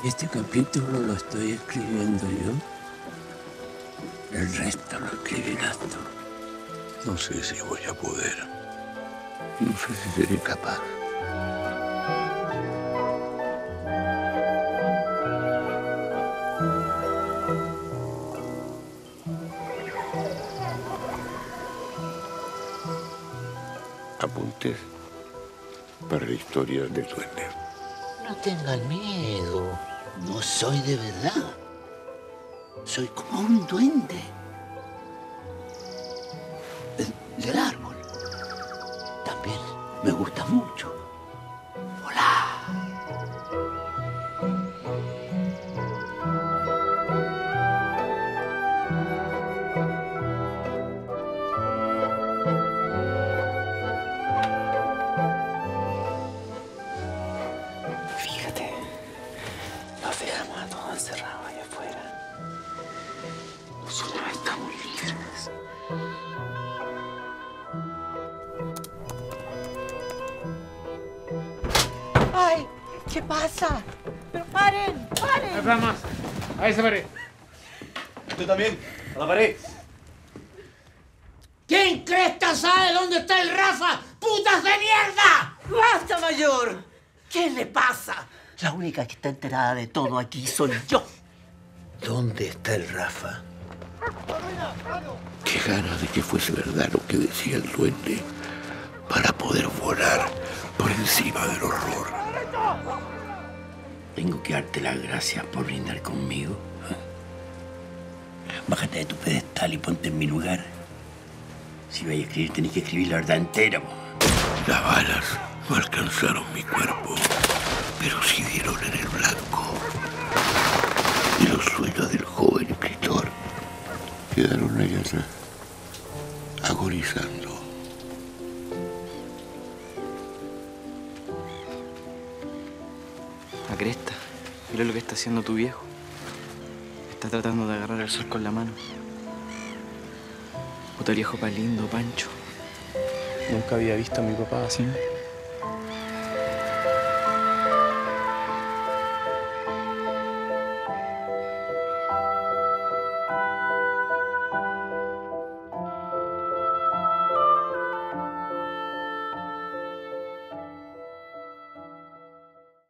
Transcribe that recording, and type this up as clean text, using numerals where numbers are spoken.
Este capítulo lo estoy escribiendo yo. El resto lo escribirás tú. No sé si voy a poder. No sé si seré capaz. Apuntes para la historia del duende. No tengan miedo. No soy de verdad. Soy como un duende. Del árbol. También me gusta mucho volar. Fíjate, nos dejamos a todos encerrados allá afuera. Nosotros estamos libres. ¡Ay! ¿Qué pasa? ¡Pero paren! ¡Paren! Vamos, a esa pared. Tú también, a la pared. ¿Quién cresta sabe dónde está el Rafa? ¡Putas de mierda! ¡Basta, mayor! ¿Qué le pasa? La única que está enterada de todo aquí soy yo. ¿Dónde está el Rafa? Qué ganas de que fuese verdad lo que decía el duende para poder volar por encima del horror. Tengo que darte las gracias por brindar conmigo. Bájate de tu pedestal y ponte en mi lugar. Si vais a escribir, tenés que escribir la verdad entera. Las balas no alcanzaron mi cuerpo, pero sí dieron en el blanco. Y los sueños del joven escritor quedaron ahí atrás, agonizando. La cresta. Mira lo que está haciendo tu viejo. Está tratando de agarrar el sol con la mano. Puta viejo pa' lindo, Pancho. Nunca había visto a mi papá así.